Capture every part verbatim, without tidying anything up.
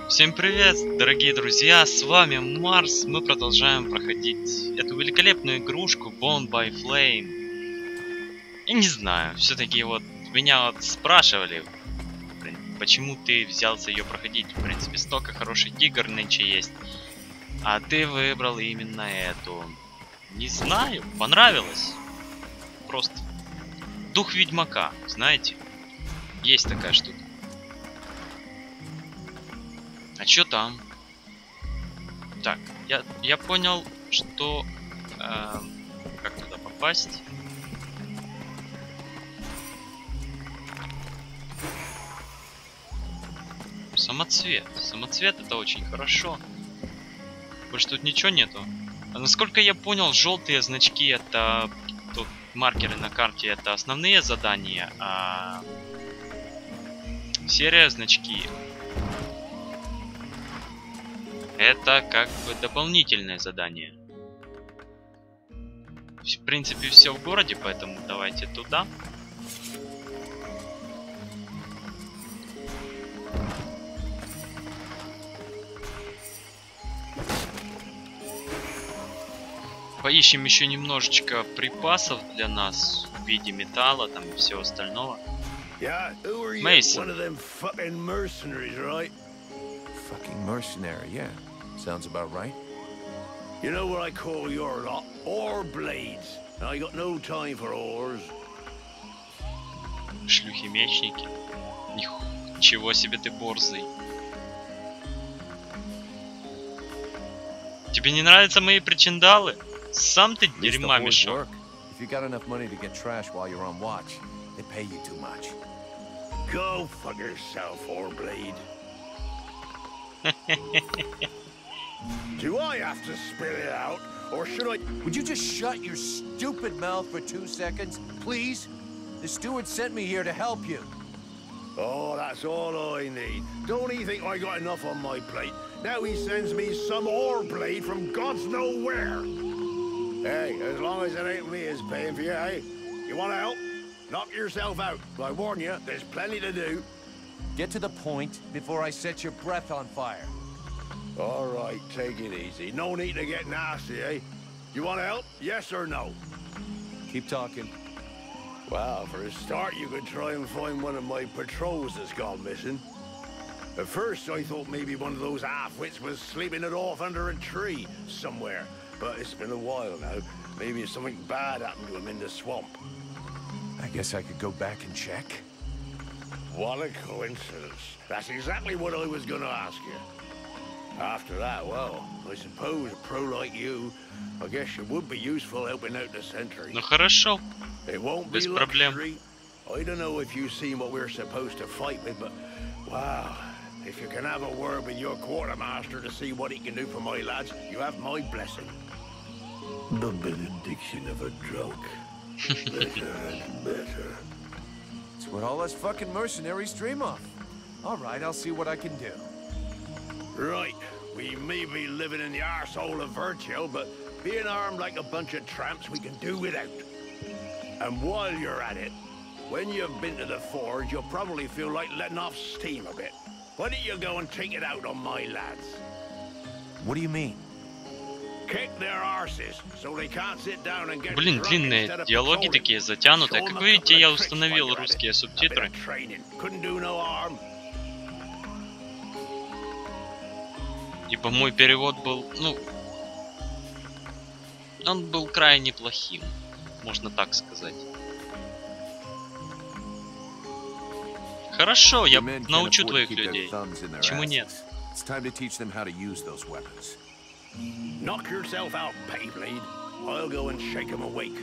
Всем привет, дорогие друзья, с вами Марс. Мы продолжаем проходить эту великолепную игрушку Bound by Flame. Я не знаю, все-таки вот меня вот спрашивали, почему ты взялся ее проходить. В принципе, столько хороших игр нынче есть, а ты выбрал именно эту. Не знаю, понравилось. Просто дух Ведьмака, знаете, есть такая штука. А чё там? Так, я, я понял, что... Э, как туда попасть? Самоцвет. Самоцвет это очень хорошо. Больше тут ничего нету. А насколько я понял, желтые значки это... Тут маркеры на карте это основные задания, а... серые значки... это как бы дополнительное задание. В принципе, все в городе, поэтому давайте туда. Поищем еще немножечко припасов для нас в виде металла там и всего остального. Мейсон. Fucking mercenary, yeah. Sounds about right. You know what I call your lot? Ore blades. I got no time for ores. Шлюхи-мечники. Ничего себе ты борзый. Тебе не нравятся мои причиндалы? Сам ты дерьма мешок. If you got enough money to get trash while you're on watch, they pay you too much. Go fuck yourself, ore blade. Do I have to spit it out, or should I? Would you just shut your stupid mouth for two seconds, please? The steward sent me here to help you. Oh, that's all I need. Don't he think I got enough on my plate? Now he sends me some ore blade from God's nowhere. Hey, as long as it ain't me is paying for you, hey? You want to help? Knock yourself out. I warn you, there's plenty to do. Get to the point before I set your breath on fire. All right, take it easy. No need to get nasty, eh? You want to help? Yes or no? Keep talking. Well, for a start, you could try and find one of my patrols that's gone missing. At first, I thought maybe one of those half-wits was sleeping it off under a tree somewhere. But it's been a while now. Maybe something bad happened to him in the swamp. I guess I could go back and check. What a coincidence. That's exactly what I was gonna ask you. After that, well, I suppose a pro like you, I guess you would be useful helping out the sentry. Ну хорошо. It won't be luxury. I don't know if you've seen what we're supposed to fight with, but wow, if you can have a word with your quartermaster to see what he can do for my lads, you have my blessing. The benediction of a drunk. Better and better. It's what all us fucking mercenaries dream of. All right, I'll see what I can do. Right, we may be living in the arsehole of Virtue, but being armed like a bunch of tramps, we can do without. And while you're at it, when you've been to the forge, you'll probably feel like letting off steam a bit. Why don't you go and take it out on my lads? What do you mean? Kick their arses, so they can't sit down and get Блин, длинные диалоги такие затянутые. Как вы видите, я установил русские субтитры. Ибо мой перевод был, ну, он был крайне плохим, можно так сказать. Хорошо, я научу твоих людей. Почему нет? Knock yourself out, Payblade. I'll go and shake him awake.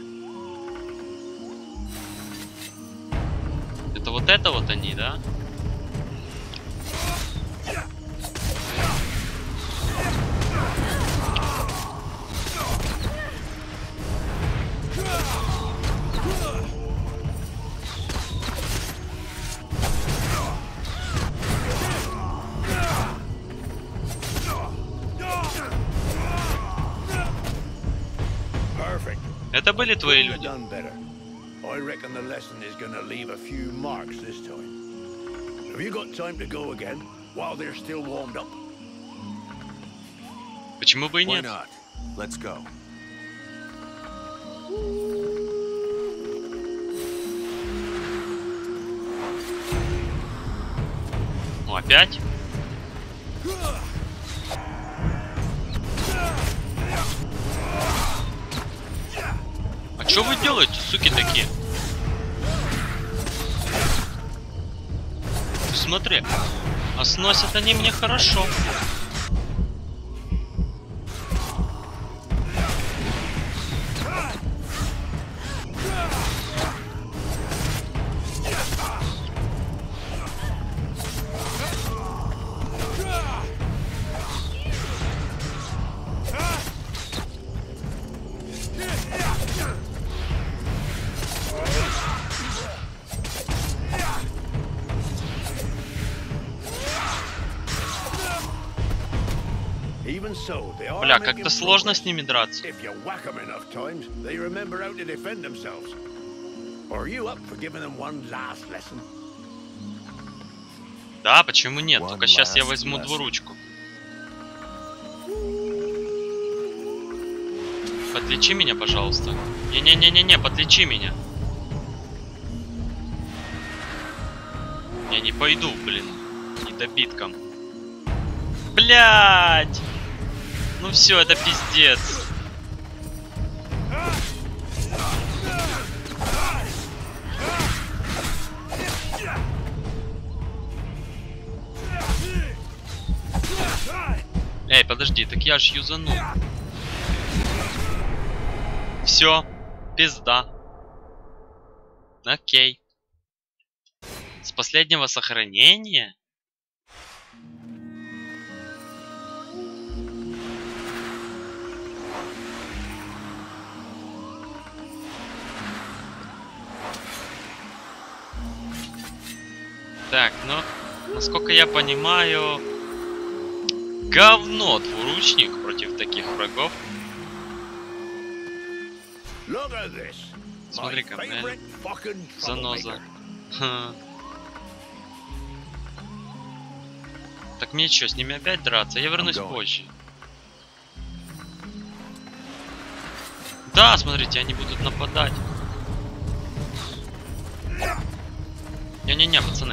Это вот это вот они, да? Это были твои люди. I reckon the lesson is going to leave a few marks this time. Have you got time to go again? while they're still warmed up. Почему бы и Why нет? not? Let's go. Ну, опять? А что вы делаете, суки такие? Смотри, а сносят они мне хорошо. Even so, they are Бля, making как-то сложно progress. с ними драться. If you whack them enough times, they remember how to defend themselves. Are you up for giving them one last lesson? Да, почему нет? One Только сейчас я last возьму lesson. двуручку. Подлечи меня, пожалуйста. Не-не-не-не-не, подлечи меня. Я не пойду, блин, недобитком. Блять! Ну все, это пиздец. Эй, подожди, так я ж юзанул. Все, пизда. Окей. С последнего сохранения? Так, ну, насколько я понимаю, говно двуручник против таких врагов. Look at this. Смотри-ка, My блин. favorite fucking Заноза. troublemaker. Ха. Так мне что, с ними опять драться? Я вернусь I'm going. позже. Да, смотрите, они будут нападать. Не-не-не, пацаны.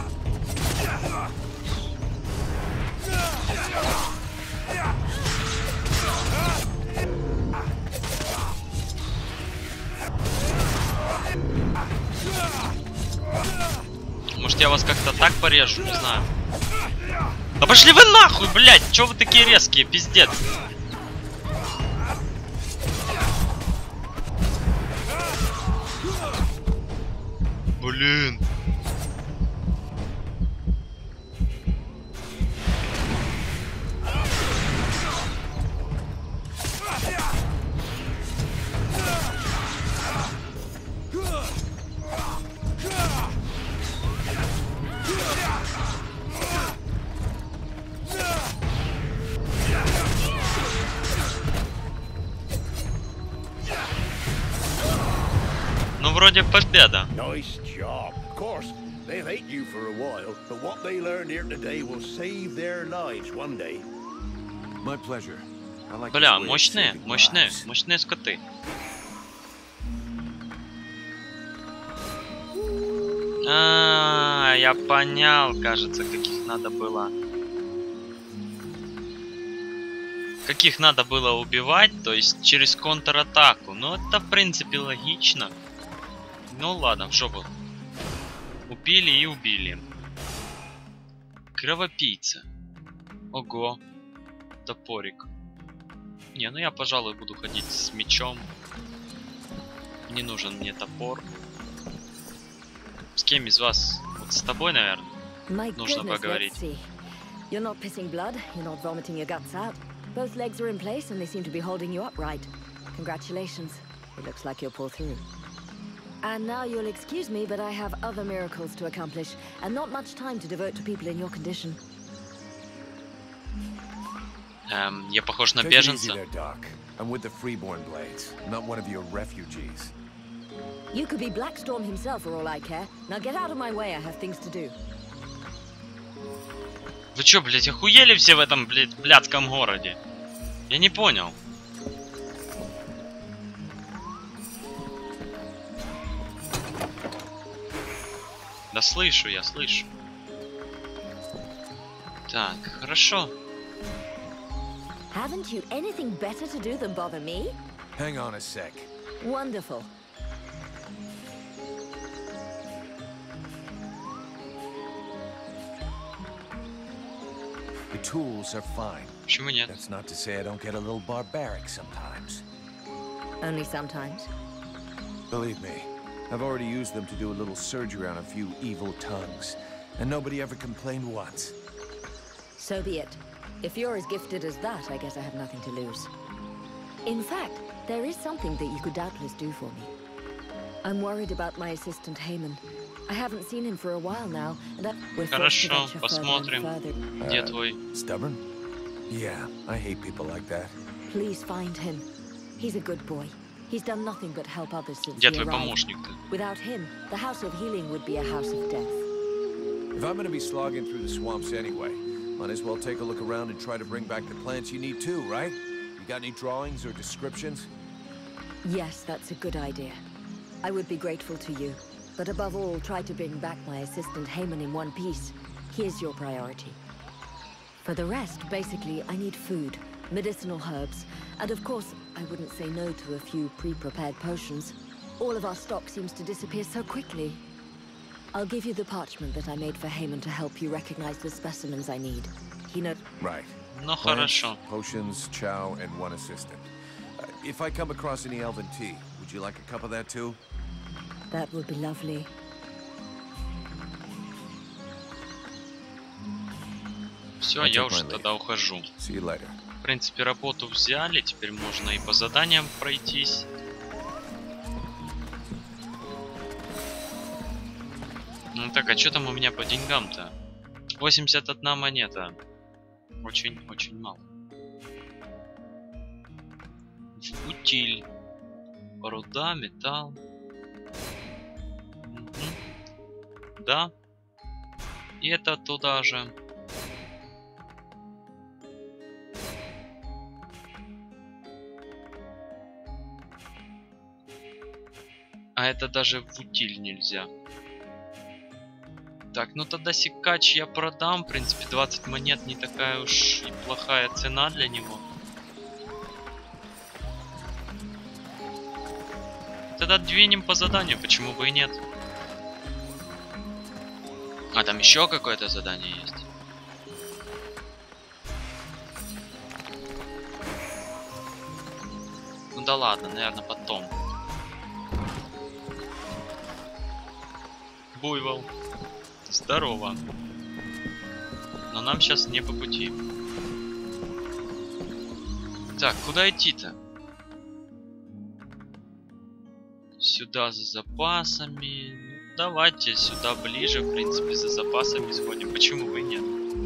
Может, я вас как-то так порежу, не знаю. Да пошли вы нахуй, блядь! Чё вы такие резкие, пиздец? Блин. Ну, вроде победа. Nice job. Of course, they'll hate you for a while, but what they learned here today will save their lives one day. My pleasure. I like Бля, this way of мощные, saving мощные, lives. мощные скоты. А, я понял, кажется, каких надо было. Каких надо было убивать, то есть через контратаку. Ну, это, в принципе, логично. Ну, ладно, в жопу. Убили и убили. Кровопийца. Ого. Топорик. Не, ну я, пожалуй, буду ходить с мечом. Не нужен мне топор. С кем из вас? Вот с тобой, наверное, My нужно goodness, поговорить. let's see. You're not pissing blood, you're not vomiting your guts out. Both legs are in place and they seem to be holding you upright. Congratulations. It looks like you'll pull through. And now you'll excuse me, but I have other miracles to accomplish, and not much time to devote to people in your condition. Эм, я похож на Take it easy беженца. there, Doc. I'm with the Freeborn Blades, not one of your refugees. You could be Blackstorm himself for all I care. Now get out of my way, I have things to do. Вы чё, блядь, охуели все в этом, блядь, блядском городе? Я не понял. Да слышу я, слышу. Так, хорошо. Haven't you anything better to do than bother me? Hang on a sec. Wonderful. The tools are fine. Почему нет? That's not to say I don't get a little barbaric sometimes. Only sometimes. Believe me, I've already used them to do a little surgery on a few evil tongues, and nobody ever complained once. So be it. If you're as gifted as that, I guess I have nothing to lose. In fact, there is something that you could doubtless do for me. I'm worried about my assistant Haman. I haven't seen him for a while now, and that we're forced to Хорошо, venture посмотрим. further and further. Где твой? Stubborn? Yeah, I hate people like that. Please find him. He's a good boy. He's done nothing but help others since Где he твой arrived. помощник-то? Without him, the House of Healing would be a house of death. If I'm gonna be slogging through the swamps anyway, might as well take a look around and try to bring back the plants you need too, right? You got any drawings or descriptions? Yes, that's a good idea. I would be grateful to you. But above all, try to bring back my assistant Haman in one piece. Here's your priority. For the rest, basically, I need food, medicinal herbs, and of course, I wouldn't say no to a few pre-prepared potions. All of our stock seems to disappear so quickly. I'll give you the parchment that I made for Haman to help you recognize the specimens I need. He knows... Right. Ну Plants, хорошо. potions, chow, and one assistant. Uh, if I come across any elven tea, would you like a cup of that too? That would be lovely. Все, я уже тогда ухожу. See you later. В принципе, работу взяли, теперь можно и по заданиям пройтись. Ну так, а что там у меня по деньгам-то? восемьдесят одна монета. Очень-очень мало. Утиль. Руда, металл. Угу. Да. И это туда же. А это даже в утиль нельзя. Так, ну тогда секач я продам. В принципе, двадцать монет не такая уж и плохая цена для него. Тогда двинем по заданию, почему бы и нет. А там еще какое-то задание есть. Ну да ладно, наверное, потом. Буйвол. Здорово. Но нам сейчас не по пути. Так, куда идти-то? Сюда за запасами. Ну, давайте сюда ближе, в принципе, за запасами сходим. Почему бы и нет?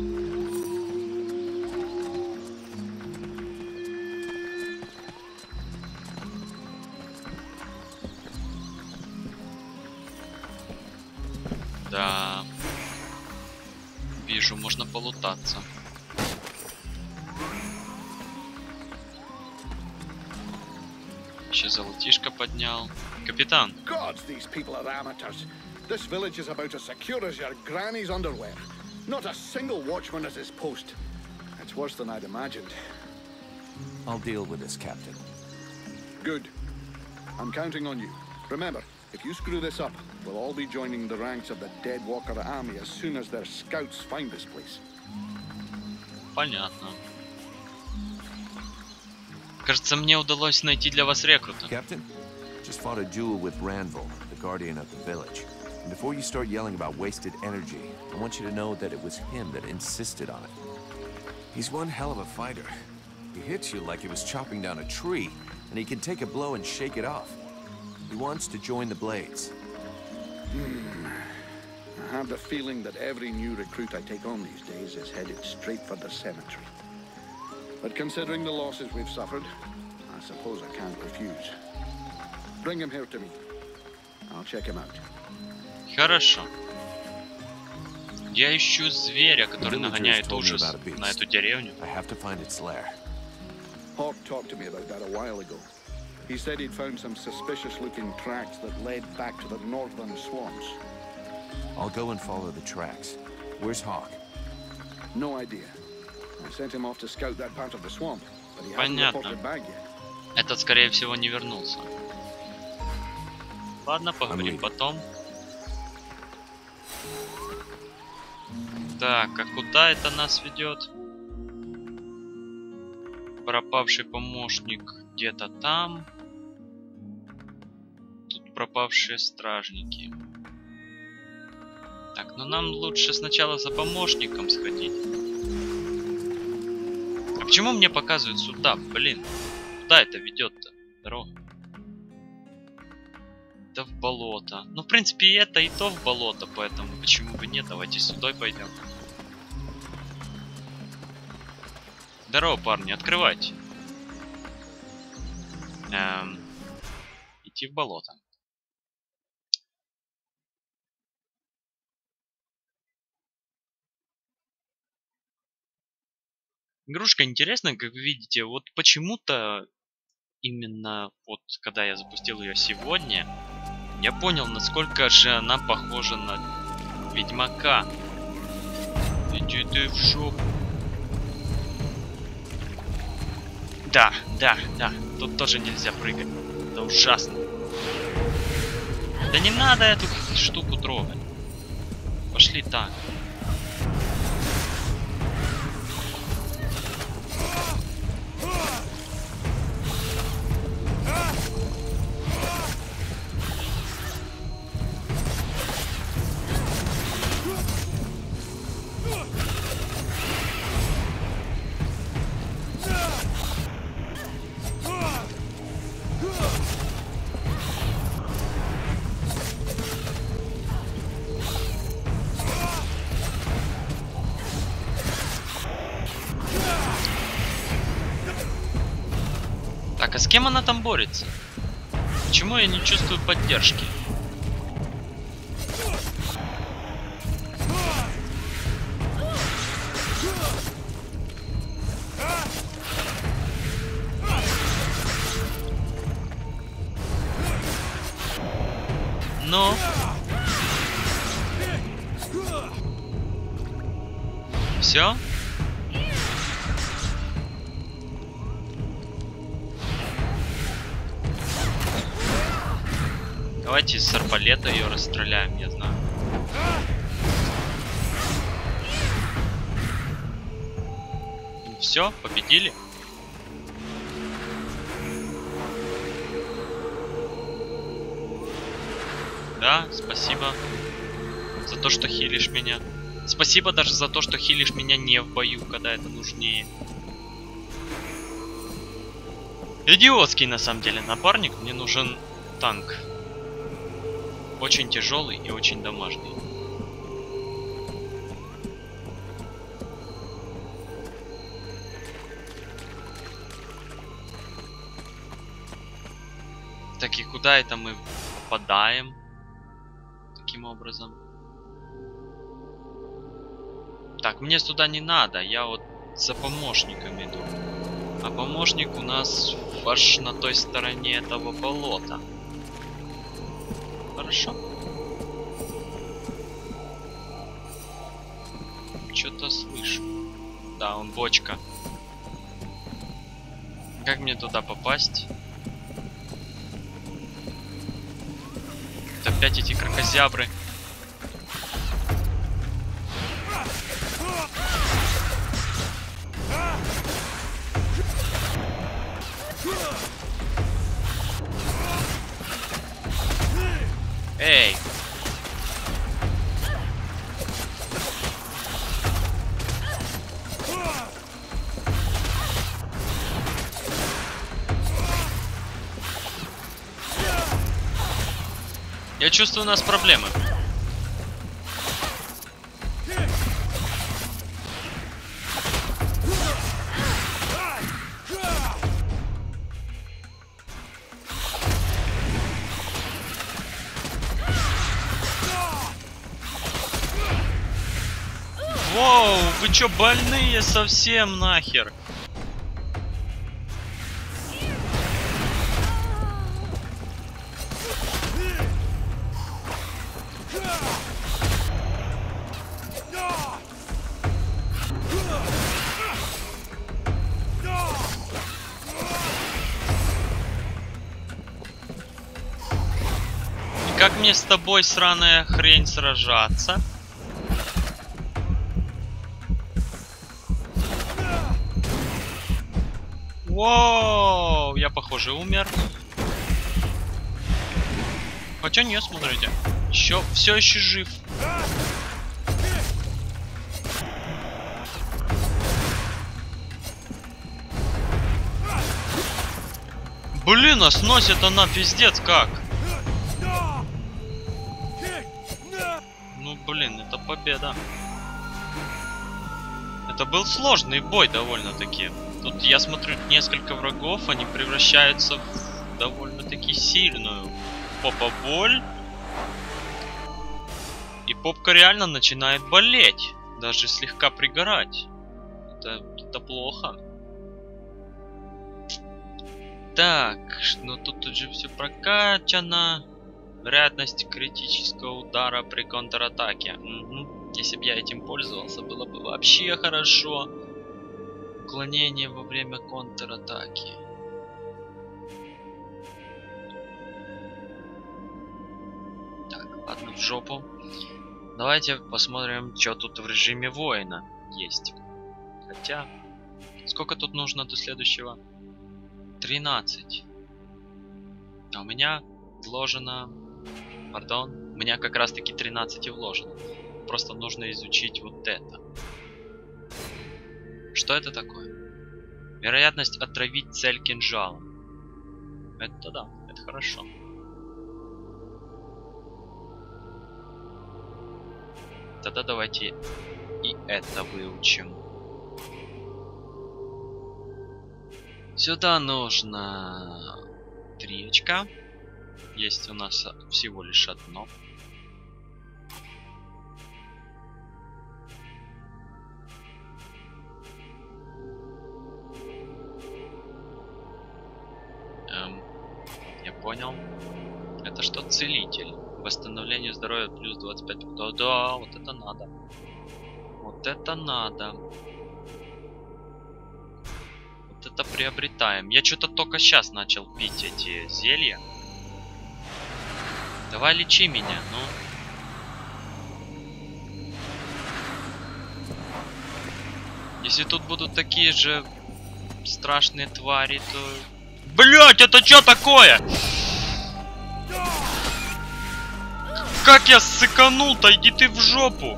Да. Вижу, можно полутаться. Еще золотишко поднял. Капитан. Gods, these people are amateurs. This village is about as secure as your granny's underwear. Not a single watchman at his post. It's worse than I'd imagined. I'll deal with this, Captain. Good. I'm counting on you. Remember, if you screw this up, we'll all be joining the ranks of the Deadwalker army as soon as their scouts find this place. Понятно. Кажется, мне удалось найти для вас рекрута. Captain, just fought a duel with Ranvil, the guardian of the village. And before you start yelling about wasted energy, I want you to know that it was him that insisted on it. He's one hell of a fighter. He hits you like he was chopping down a tree, and he can take a blow and shake it off. He wants to join the Blades. Hmm. I have the feeling that every new recruit I take on these days is headed straight for the cemetery. But considering the losses we've suffered, I suppose I can't refuse. Bring him here to me. I'll check him out. Хорошо. Я ищу зверя, который нагоняет ужас на эту деревню. Hawk talked to me about that a while ago. He said he'd found some suspicious-looking tracks that led back to the northern swamps. I'll go and follow the tracks. Where's Hawk? No idea. I sent him off to scout that part of the swamp, but he hasn't reported back yet. Этот, скорее всего, не вернулся. Ладно, поговорим потом. Так, а куда это нас ведет? Пропавший помощник где-то там. Тут пропавшие стражники. Так, ну нам лучше сначала за помощником сходить. А почему мне показывают сюда, блин? Куда это ведет-то? Дорога. Да в болото. Ну, в принципе, и это, и то в болото, поэтому почему бы нет? Давайте сюда пойдем. Здорово, парни, открывайте. Эм, идти в болото. Игрушка интересная, как вы видите. Вот почему-то именно вот когда я запустил ее сегодня, я понял, насколько же она похожа на Ведьмака. Иди ты в жопу. Да, да, да. Тут тоже нельзя прыгать. Это ужасно. Да не надо эту штуку трогать. Пошли так. Так, а с кем она там борется? Почему я не чувствую поддержки? Ну? Все? Давайте с арбалета ее расстреляем, я знаю. Все, победили. Да, спасибо за то, что хилишь меня. Спасибо даже за то, что хилишь меня не в бою, когда это нужнее. Идиотский на самом деле напарник. Мне нужен танк. Очень тяжелый и очень домашний. Так, и куда это мы попадаем? Таким образом. Так, мне сюда не надо. Я вот за помощником иду. А помощник у нас аж на той стороне этого болота. Хорошо. Что-то слышу. Да, он бочка. Как мне туда попасть? Это опять эти кракозябры. Эй! Я чувствую, у нас проблемы. вы чё, больные совсем нахер? И как мне с тобой, сраная хрень, сражаться? Воу, я, похоже, умер. Хотя нет, смотрите. Еще, все еще жив. Блин, а сносит она пиздец как. Ну, блин, это победа. Это был сложный бой довольно-таки. Тут я смотрю, несколько врагов, они превращаются в довольно-таки сильную попа-боль. И попка реально начинает болеть. Даже слегка пригорать. Это, это плохо. Так, ну тут, тут же все прокачано. Вероятность критического удара при контратаке. Угу. Если бы я этим пользовался, было бы вообще хорошо. Уклонение во время контратаки. Так, ладно, в жопу. Давайте посмотрим, что тут в режиме воина есть. Хотя, сколько тут нужно до следующего? тринадцать. А у меня вложено... Пардон, у меня как раз таки тринадцать и вложено. Просто нужно изучить вот это. Что это такое? Вероятность отравить цель кинжалом. Это да, это хорошо. Тогда давайте и это выучим. Сюда нужно три очка. Есть у нас всего лишь одно. Эм, я понял. Это что? Целитель. Восстановление здоровья плюс двадцать пять. Да, да, вот это надо. Вот это надо. Вот это приобретаем. Я что-то только сейчас начал пить эти зелья. Давай лечи меня, ну. Если тут будут такие же страшные твари, то... Блять, это что такое? Как я ссыканул-то? Иди ты в жопу.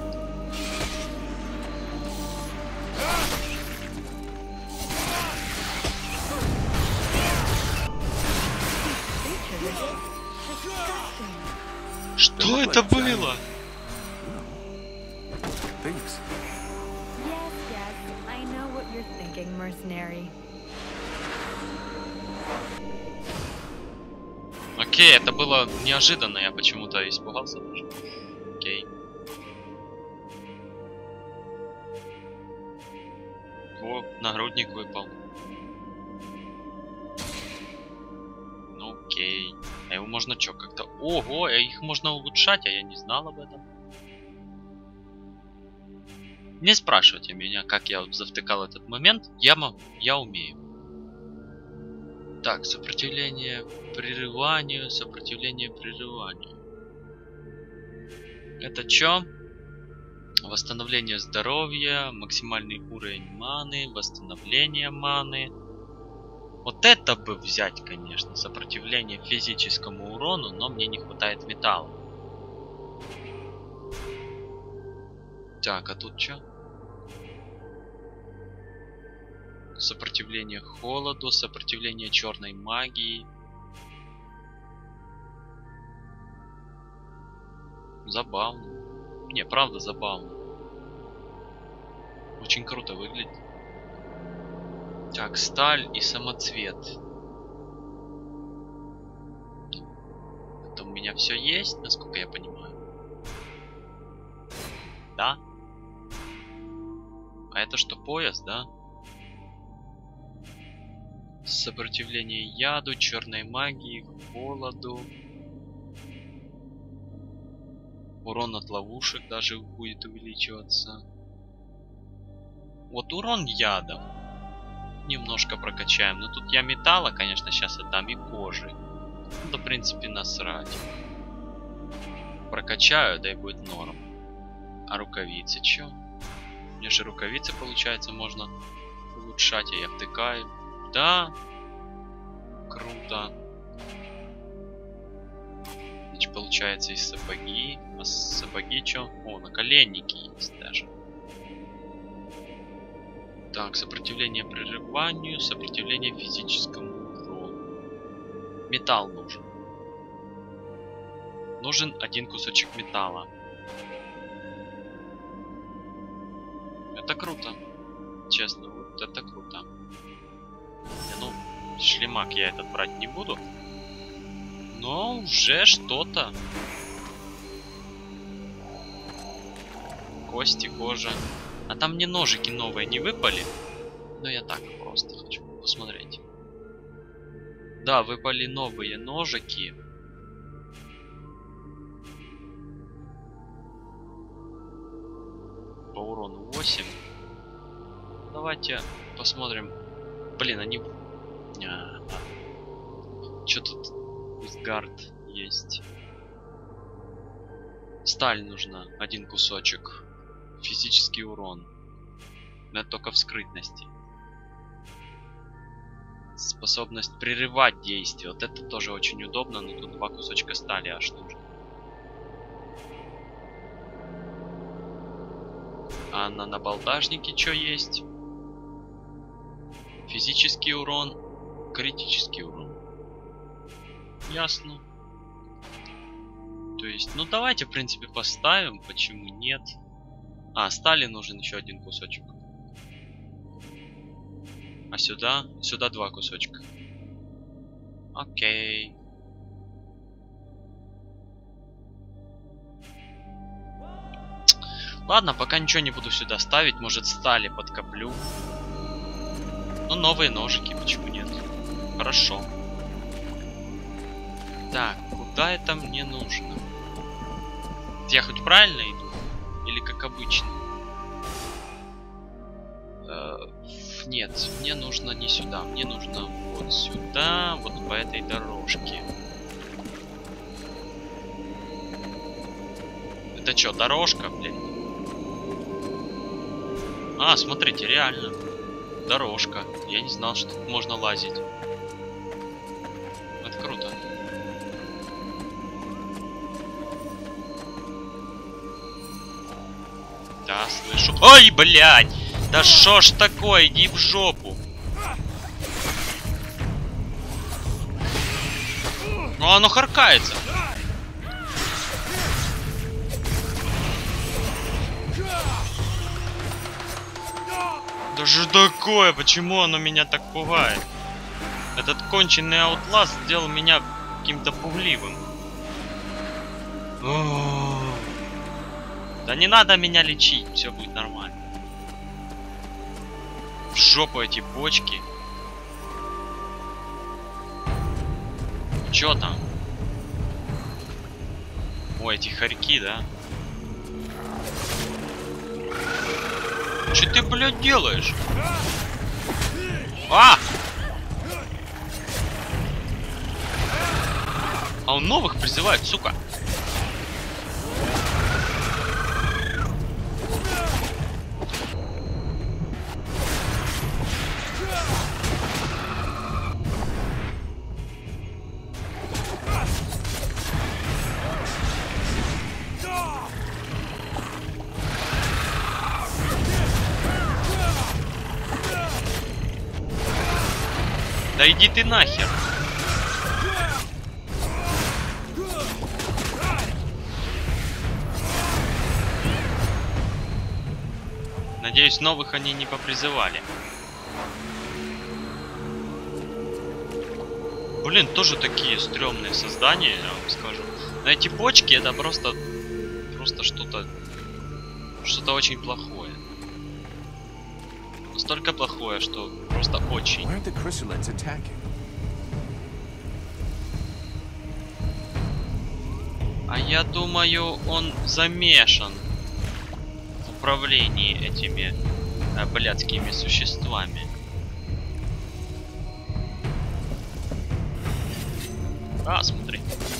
Что это было? Yes, yes, I know what you're thinking, mercenary. Окей, это было неожиданно, я почему-то испугался даже. Окей. О, нагрудник выпал. Ну окей. А его можно что, как-то... Ого, их можно улучшать, а я не знал об этом. Не спрашивайте меня, как я завтыкал этот момент. Я, я умею. Так, сопротивление прерыванию, сопротивление прерыванию. Это чё? Восстановление здоровья, максимальный уровень маны, восстановление маны. Вот это бы взять, конечно, сопротивление физическому урону, но мне не хватает металла. Так, а тут чё? Сопротивление холоду, сопротивление черной магии. Забавно. Не, правда забавно. Очень круто выглядит. Так, сталь и самоцвет. Это у меня все есть, насколько я понимаю. Да? А это что, пояс, да? Сопротивление яду, черной магии, холоду. Урон от ловушек даже будет увеличиваться. Вот урон ядом немножко прокачаем. Но тут я металла, конечно, сейчас отдам и кожи. Ну, да, в принципе, насрать. Прокачаю, да и будет норм. А рукавицы чё? Мне же рукавицы, получается, можно улучшать, а я втыкаю. Да. Круто. Значит, получается и сапоги. А сапоги чё? О, наколенники есть даже. Так, сопротивление прерыванию, сопротивление физическому урону. Металл нужен. Нужен один кусочек металла. Это круто. Честно, вот это круто. Не, ну, шлемак я этот брать не буду. Но уже что-то. Кости, кожа. А там мне ножики новые не выпали. Но я так просто хочу посмотреть. Да, выпали новые ножики. По урону восемь. Давайте посмотрим. Блин, они... А, что тут из гард есть? Сталь нужна. Один кусочек. Физический урон. Но это только в скрытности. Способность прерывать действие. Вот это тоже очень удобно, но тут два кусочка стали аж нужно. А на набалдажнике что есть? Физический урон, критический урон. Ясно. То есть, ну давайте, в принципе, поставим. Почему нет? А, стали нужен еще один кусочек. А сюда? Сюда два кусочка. Окей. Ладно, пока ничего не буду сюда ставить. Может, стали подкоплю. Ну, новые ножики, почему нет? Хорошо. Так, куда это мне нужно? Я хоть правильно иду? Или как обычно? Э, нет, мне нужно не сюда. Мне нужно вот сюда, вот по этой дорожке. Это что, дорожка, блин? А, смотрите, реально. Дорожка. Я не знал, что тут можно лазить. Это круто. Да, слышу. Ой, блядь! Да шо ж такое? Иди в жопу. Ну оно харкается. Да что такое? Почему оно меня так пугает? Этот конченый Outlast сделал меня каким-то пугливым. О-о-о. Да не надо меня лечить, все будет нормально. В жопу эти бочки. Чё там? Ой, эти хорьки, да? Че ты, блядь, делаешь? А! А он новых призывает, сука. Да иди ты нахер. Надеюсь, новых они не попризывали. Блин, тоже такие стрёмные создания, я вам скажу. Но эти бочки это просто... Просто что-то... Что-то очень плохое. настолько плохое, что просто очень. Why aren't the Chrysalids attacking? А я думаю, он замешан в управлении этими э, блядскими существами. А, смотри.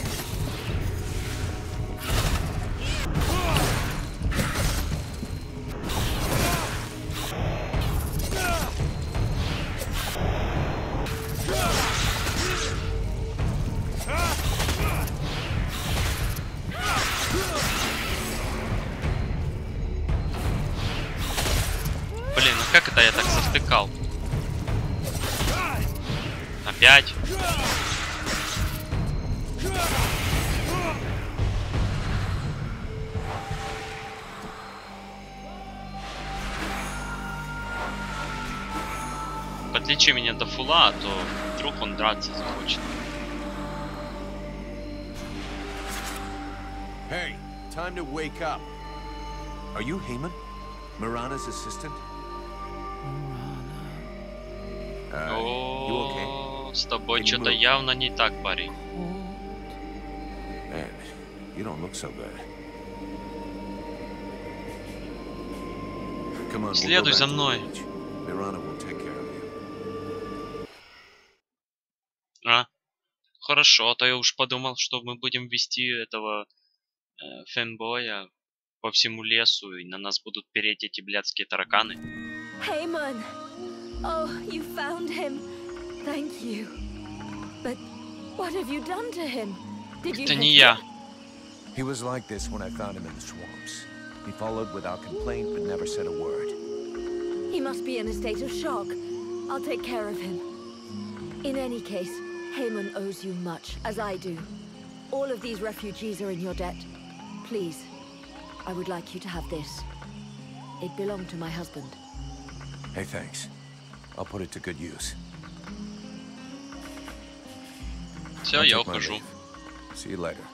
Блин, ну как это я так завтыкал? Опять? Подлечи меня до фула, а то вдруг он драться захочет. Hey, time to wake up. Are you Heyman? Mirana's assistant? Uh, you okay? О, с тобой Can you что-то move? явно не так, парень. Man, you don't look so good. Come on, we'll go Следуй back за to the мной. village. Mirana will take care of you. А? Хорошо, а то я уж подумал, что мы будем вести этого э, фэнбоя по всему лесу, и на нас будут переть эти блядские тараканы. Heyman! Oh, you found him. Thank you. But what have you done to him? Did you Это hit не him? я. He was like this when I found him in the swamps. He followed without complaint, but never said a word. He must be in a state of shock. I'll take care of him. In any case, Heyman owes you much, as I do. All of these refugees are in your debt. Please, I would like you to have this. It belonged to my husband. Hey, thanks. I'll put it to good use. Все, I'll я take my ухожу. leave. See you later.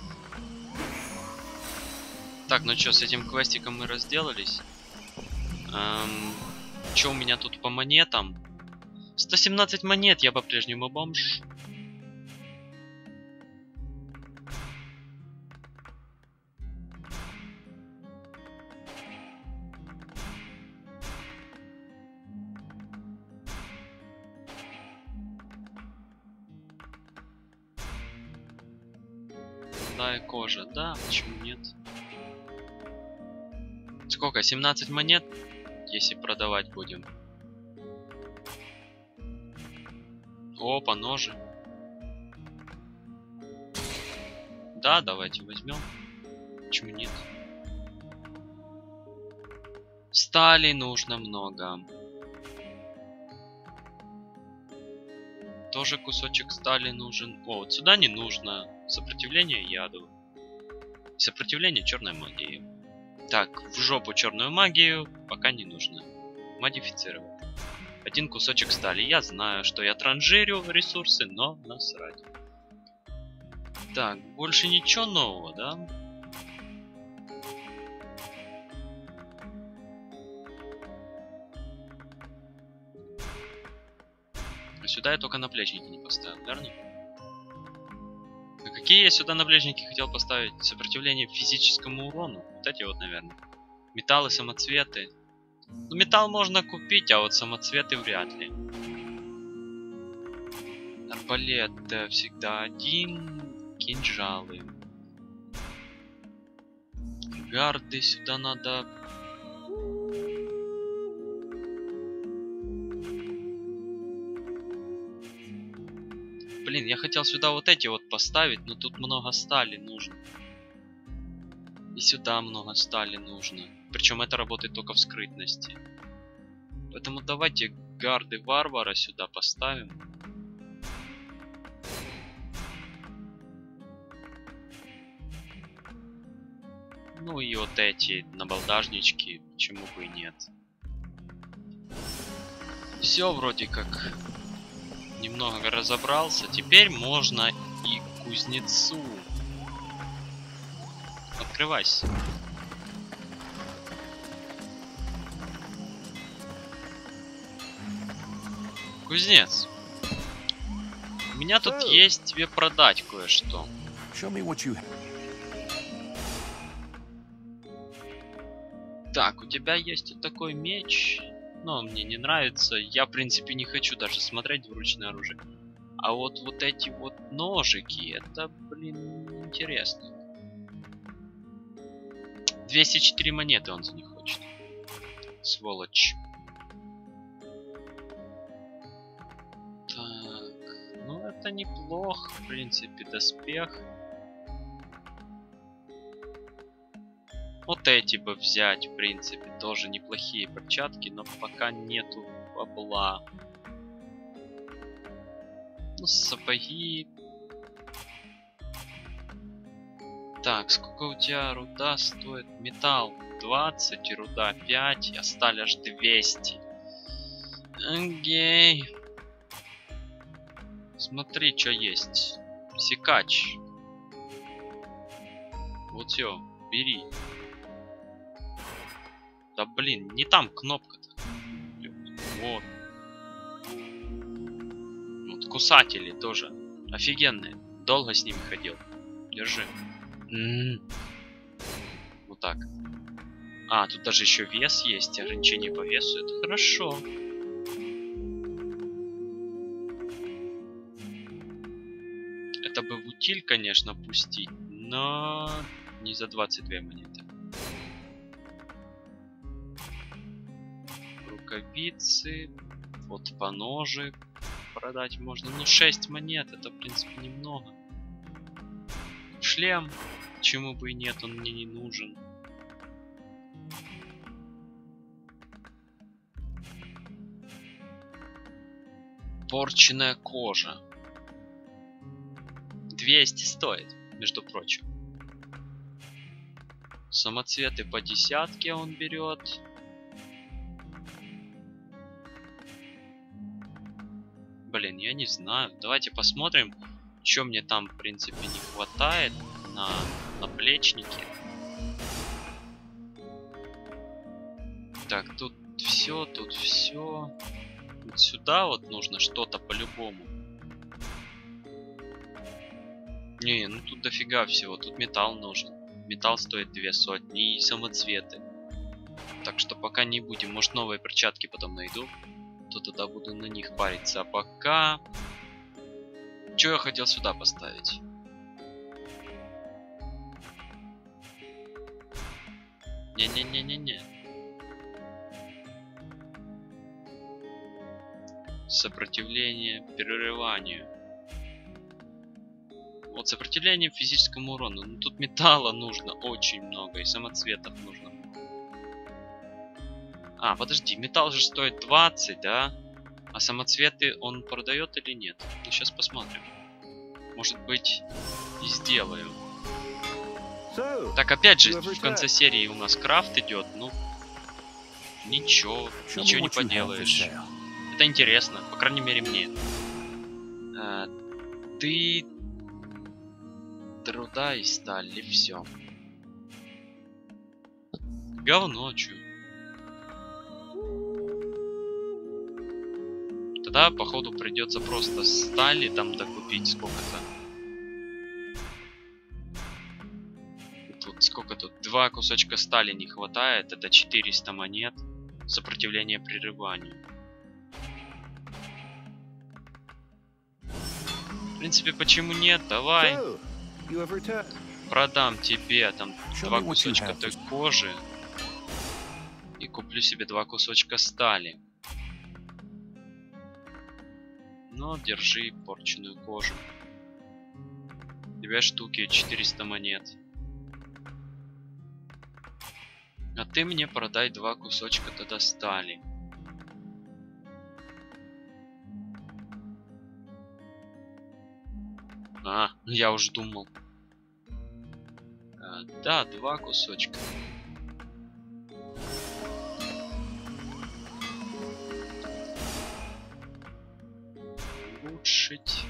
Так, ну что, с этим квестиком мы разделались. Эм, что у меня тут по монетам? сто семнадцать монет, я по-прежнему бомж. Да, и кожа, да, почему нет? Сколько? семнадцать монет, если продавать будем. Опа, ножи. Да, давайте возьмем. Почему нет? Стали нужно много. Тоже кусочек стали нужен. О, вот сюда не нужно. Сопротивление яду. Сопротивление черной магии. Так, в жопу черную магию пока не нужно. Модифицировать. Один кусочек стали. Я знаю, что я транжирю ресурсы, но насрать. Так, больше ничего нового, да? А сюда я только наплечники не поставил, верно? А какие я сюда наплечники хотел поставить? Сопротивление физическому урону. Вот эти вот, наверное. Металлы, самоцветы. Ну, металл можно купить, а вот самоцветы вряд ли. Арбалет э, всегда один. Кинжалы. Гарды сюда надо. Блин, я хотел сюда вот эти вот поставить, но тут много стали нужно. И сюда много стали нужно. Причем это работает только в скрытности. Поэтому давайте гарды варвара сюда поставим. Ну и вот эти набалдажнички, почему бы и нет. Все вроде как немного разобрался. Теперь можно и к кузнецу. Открывайся. Кузнец. У меня тут есть тебе продать кое-что. Show me what you... Так, у тебя есть вот такой меч. Но он мне не нравится. Я, в принципе, не хочу даже смотреть в ручное оружие. А вот вот эти вот ножики, это, блин, интересно. двести четыре монеты он за них хочет. Сволочь. Так, ну это неплохо, в принципе, доспех. Вот эти бы взять, в принципе, тоже неплохие перчатки, но пока нету бабла. Ну, сапоги. Так, сколько у тебя руда стоит? Металл двадцать, руда пять, а сталь аж двести. Окей. Смотри, что есть. Секач. Вот все, бери. Да блин, не там кнопка-то. Вот. Вот кусатели тоже. Офигенные. Долго с ними ходил. Держи. М-м-м. Вот так. А, тут даже еще вес есть. Ограничение по весу. Это хорошо. Это бы в утиль, конечно, пустить. Но не за двадцать две монеты. Рукавицы. Вот по ножи продать можно. Ну, шесть монет. Это, в принципе, немного. Шлем. Почему бы и нет, он мне не нужен. Порченная кожа. двести стоит, между прочим. Самоцветы по десятке он берет. Блин, я не знаю. Давайте посмотрим, что мне там, в принципе, не хватает на наплечнике. Так, тут все, тут все. Вот сюда вот нужно что-то по-любому. Не, ну тут дофига всего. Тут металл нужен. Металл стоит две сотни и самоцветы. Так что пока не будем. Может, новые перчатки потом найду. То тогда буду на них париться. А пока... Что я хотел сюда поставить? Не-не-не-не-не. Сопротивление перерыванию. Вот сопротивление физическому урону. Ну тут металла нужно очень много. И самоцветов нужно. А, подожди, металл же стоит двадцать, да? А самоцветы он продает или нет? Ну сейчас посмотрим. Может быть, и сделаю. Так, опять же, в конце серии у нас крафт идет. Ну, ничего, ничего не поделаешь. Это интересно, по крайней мере мне. А, ты... Труда и стали, все. Говно, чё. Тогда, походу, придется просто стали там докупить сколько-то. Тут сколько тут? Два кусочка стали не хватает. Это четыреста монет. Сопротивление прерыванию. В принципе, почему нет? Давай. Продам тебе там два кусочка той кожи. И куплю себе два кусочка стали. Ну, держи порченную кожу. Две штуки, четыреста монет. А ты мне продай два кусочка тогда стали. А, я уж думал. А, да, два кусочка. Улучшить.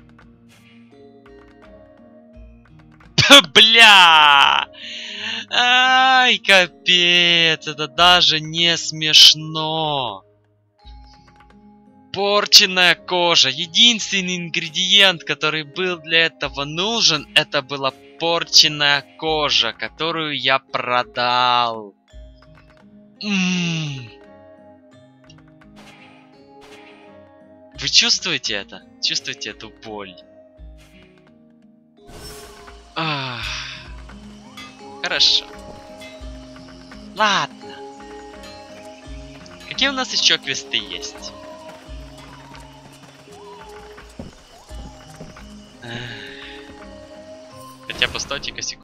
Бля! Ай, капец, это даже не смешно. Порченная кожа. Единственный ингредиент, который был для этого нужен, это была порченная кожа, которую я продал. М-м-м. Вы чувствуете это? Чувствуете эту боль? Ах. Хорошо. Ладно. Какие у нас еще квесты есть? Эх. Хотя постойте-ка секунду.